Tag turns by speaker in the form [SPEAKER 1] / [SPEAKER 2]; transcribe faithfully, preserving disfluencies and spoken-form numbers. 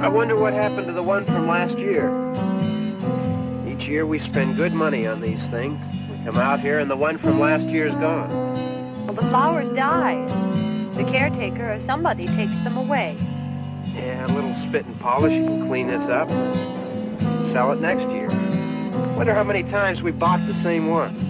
[SPEAKER 1] I wonder what happened to the one from last year. Each year we spend good money on these things. We come out here and the one from last year's gone.
[SPEAKER 2] Well, the flowers die. The caretaker or somebody takes them away.
[SPEAKER 1] Yeah, a little spit and polish can clean this up. Sell it next year. Wonder how many times we bought the same one.